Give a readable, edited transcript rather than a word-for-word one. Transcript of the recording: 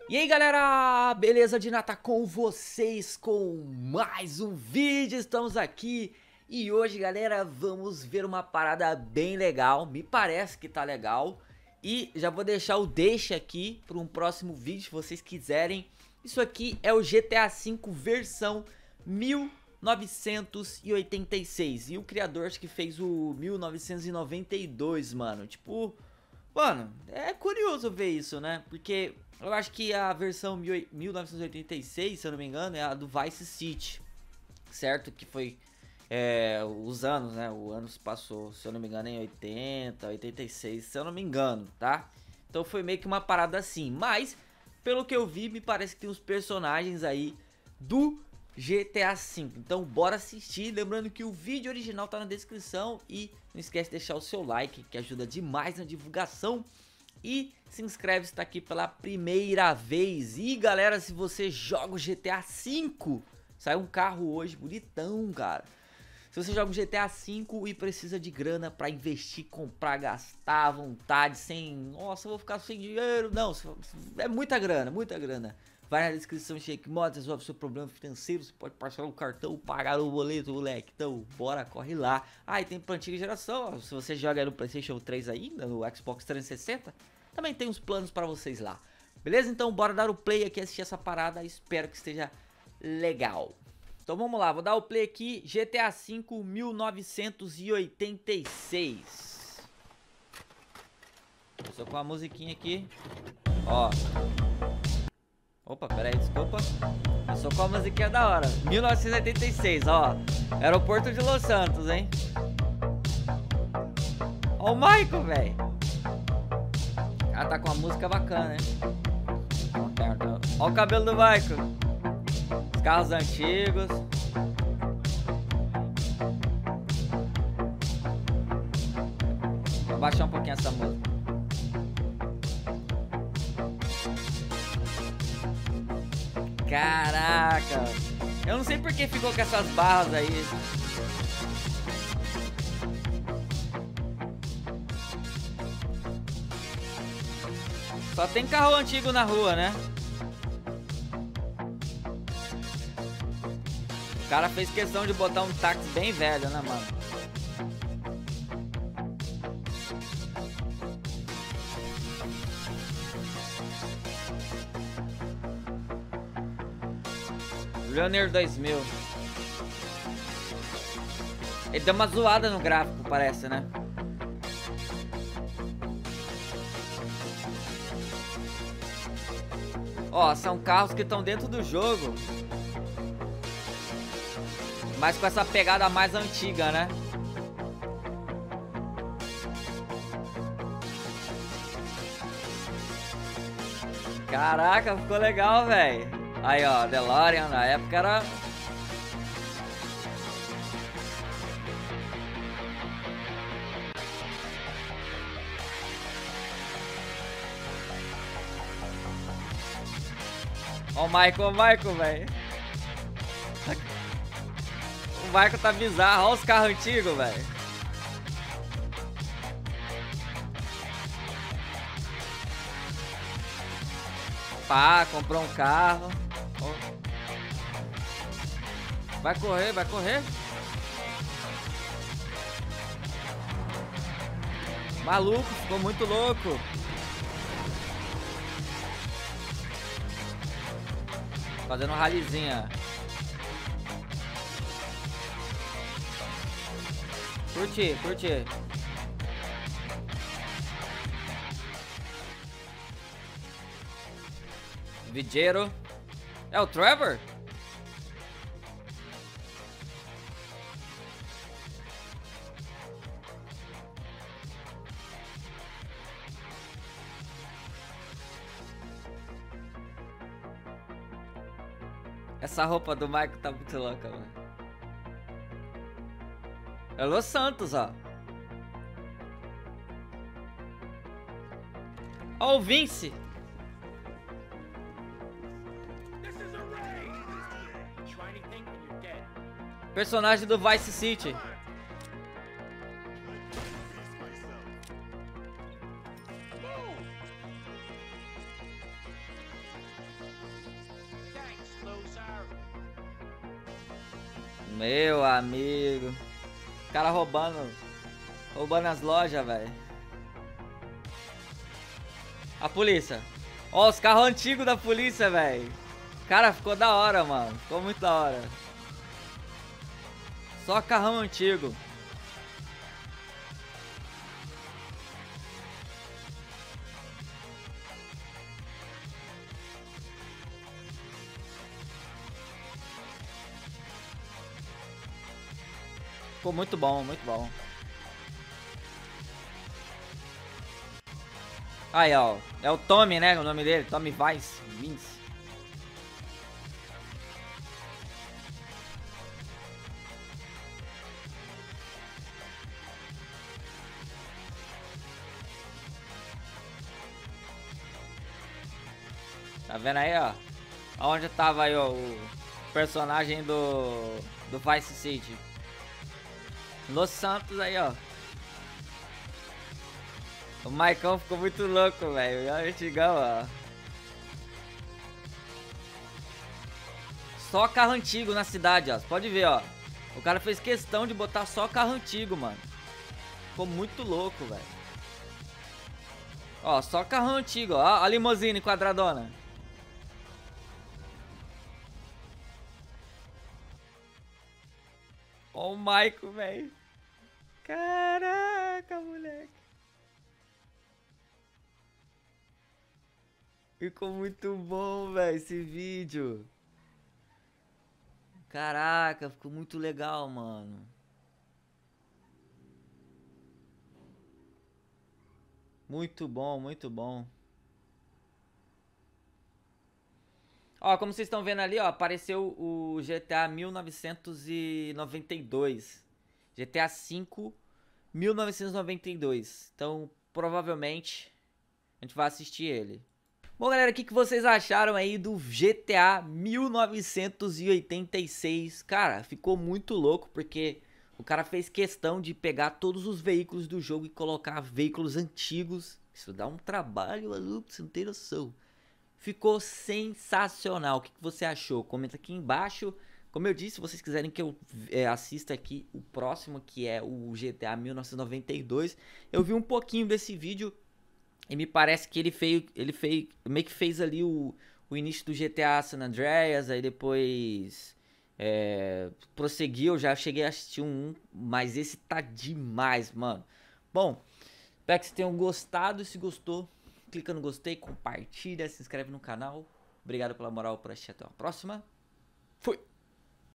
E aí galera, beleza? Dinata com vocês com mais um vídeo, estamos aqui e hoje galera vamos ver uma parada bem legal, me parece que tá legal. E já vou deixar o deixa aqui para um próximo vídeo se vocês quiserem. Isso aqui é o GTA V versão 1986 e o criador acho que fez o 1992, mano, tipo... Mano, é curioso ver isso, né? Porque eu acho que a versão 1986, se eu não me engano, é a do Vice City, certo? Que foi os anos, né? O ano se passou, se eu não me engano, em 80, 86, se eu não me engano, tá? Então foi meio que uma parada assim. Mas, pelo que eu vi, me parece que tem uns personagens aí do GTA V. Então bora assistir, lembrando que o vídeo original tá na descrição e não esquece de deixar o seu like, que ajuda demais na divulgação. E se inscreve se tá aqui pela primeira vez. E galera, se você joga o GTA V, saiu um carro hoje bonitão, cara. Se você joga o GTA V e precisa de grana pra investir, comprar, gastar à vontade, sem... Nossa, eu vou ficar sem dinheiro. Não, é muita grana, muita grana. Vai na descrição, Shake Mods, resolve seu problema financeiro. Você pode parcelar o cartão, pagar o boleto, moleque. Então, bora, corre lá. Ah, e tem pra antiga geração, ó. Se você joga no PlayStation 3 ainda, no Xbox 360, também tem uns planos pra vocês lá. Beleza? Então, bora dar o play aqui, assistir essa parada. Espero que esteja legal. Então, vamos lá. Vou dar o play aqui. GTA V 1986. Começou com a musiquinha aqui. Ó. Opa, pera aí, desculpa. Eu sou com a musiquinha da hora. 1986, ó. Aeroporto de Los Santos, hein? Ó o Michael, velho. Ah, tá com uma música bacana, hein? Ó o cabelo do Michael. Os carros antigos. Vou baixar um pouquinho essa música. Caraca, eu não sei por que ficou com essas barras aí. Só tem carro antigo na rua, né? O cara fez questão de botar um táxi bem velho, né, mano? Runner 2000. Ele deu uma zoada no gráfico, parece, né? Ó, são carros que estão dentro do jogo, mas com essa pegada mais antiga, né? Caraca, ficou legal, velho. Aí, ó, DeLorean na época era... Ó o Michael, velho. O Michael tá bizarro, ó os carros antigos, velho. Pá, comprou um carro. Vai correr, vai correr. Maluco, ficou muito louco. Fazendo um ralizinha. Curti, curti. Vigeiro. É o Trevor? Essa roupa do Michael tá muito louca, mano. É Los Santos, ó. Ó o Vince. Personagem do Vice City. Meu amigo. O cara roubando as lojas, velho. A polícia. Ó, os carros antigos da polícia, velho. Cara, ficou da hora, mano. Ficou muito da hora. Só carrão antigo. Ficou muito bom, muito bom. Aí, ó. É o Tommy, né? O nome dele. Tommy Vince. Tá vendo aí, ó? Onde tava aí, ó, o personagem do Vice City. Los Santos aí, ó. O Maicon ficou muito louco, velho. Olha o antigão, ó. Só carro antigo na cidade, ó. Você pode ver, ó. O cara fez questão de botar só carro antigo, mano. Ficou muito louco, velho. Ó, só carro antigo, ó. A limousine quadradona. Ó o Maicon, velho. Caraca, moleque. Ficou muito bom, velho, esse vídeo. Caraca, ficou muito legal, mano. Muito bom, muito bom. Ó, como vocês estão vendo ali, ó, apareceu o GTA 1992. GTA V 1992. Então, provavelmente, a gente vai assistir ele. Bom, galera, o que vocês acharam aí do GTA 1986? Cara, ficou muito louco, porque o cara fez questão de pegar todos os veículos do jogo e colocar veículos antigos. Isso dá um trabalho, maluco, você não tem noção. Ficou sensacional. O que você achou? Comenta aqui embaixo. Como eu disse, se vocês quiserem que eu assista aqui o próximo, que é o GTA 1992. Eu vi um pouquinho desse vídeo e me parece que ele meio que fez ali o início do GTA San Andreas, aí depois prosseguiu. Já cheguei a assistir mas esse tá demais, mano. Bom, espero que vocês tenham gostado. Se gostou, clica no gostei, compartilha, se inscreve no canal. Obrigado pela moral, por assistir, até a próxima. Fui!